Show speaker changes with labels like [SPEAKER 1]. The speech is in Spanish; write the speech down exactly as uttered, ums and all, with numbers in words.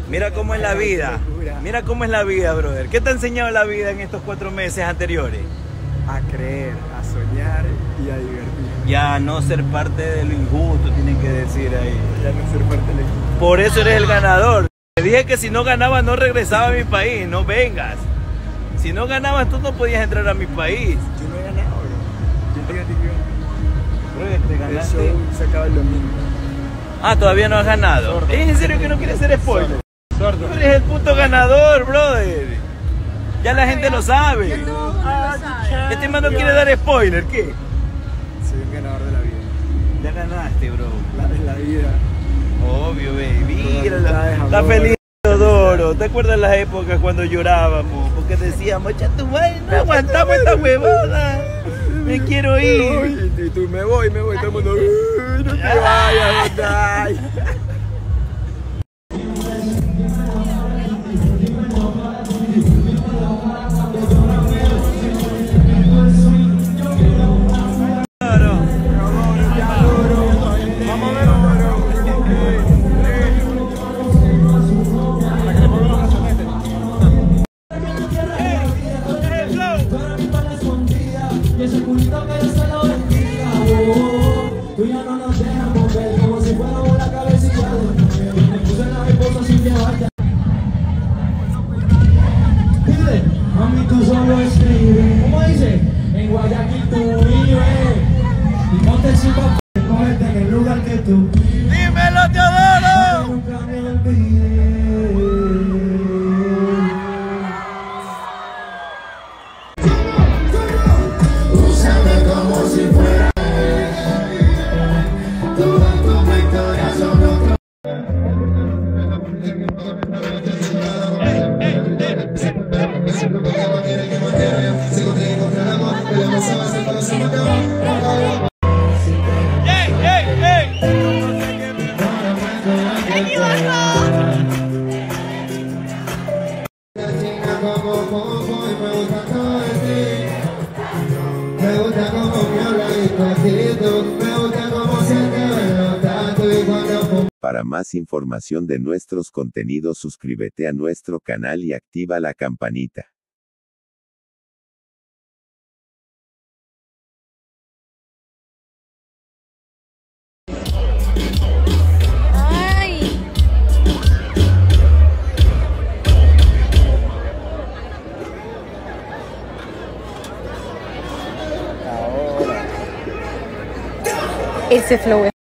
[SPEAKER 1] Mira cómo es la vida. Mira cómo es la vida, brother. ¿Qué te ha enseñado la vida en estos cuatro meses anteriores?
[SPEAKER 2] A creer, a soñar y a divertir.
[SPEAKER 1] Y a no ser parte de lo injusto, tienen que decir ahí.
[SPEAKER 2] Y a no ser parte del equipo.
[SPEAKER 1] Por eso eres el ganador. Te dije que si no ganabas no regresaba a mi país, no vengas. Si no ganabas tú no podías entrar a mi país.
[SPEAKER 2] Yo no he ganado, bro. Yo te dije que
[SPEAKER 1] Bro, te
[SPEAKER 2] el
[SPEAKER 1] ganaste.
[SPEAKER 2] show se acaba el domingo.
[SPEAKER 1] Ah, todavía no has ganado.
[SPEAKER 2] Sordo.
[SPEAKER 1] ¿Es en serio que no quieres ser spoiler?
[SPEAKER 2] Sordo.
[SPEAKER 1] Tú eres el puto ganador, brother. Ya la gente lo sabe. Este man no quiere dar spoiler, ¿qué?
[SPEAKER 2] Soy un ganador de la vida.
[SPEAKER 1] Ya ganaste, bro.
[SPEAKER 2] La, la vida.
[SPEAKER 1] Obvio, baby. Mira,
[SPEAKER 2] Amistades,
[SPEAKER 1] está
[SPEAKER 2] amor.
[SPEAKER 1] feliz, Teodoro. ¿Te acuerdas las épocas cuando llorábamos? Porque decíamos, echa tu madre, no aguantamos esta huevada. Me quiero ir.
[SPEAKER 2] Y tú, me voy, me voy. Todo el mundo, "Uy, no te vayas, ay".
[SPEAKER 3] Mami, tú solo escribes, ¿cómo dice? En Guayaquil tú vives y ponte su papel, cógete en el lugar que tú vives.
[SPEAKER 1] ¡Dímelo, Teodoro!
[SPEAKER 3] Nunca me olvides. Úsame como si fuera todas tus victorias son otro.
[SPEAKER 1] ¡Ey, ey, ey!
[SPEAKER 4] Para más información de nuestros contenidos, suscríbete a nuestro canal y activa la campanita.
[SPEAKER 5] Ay. Ese flow es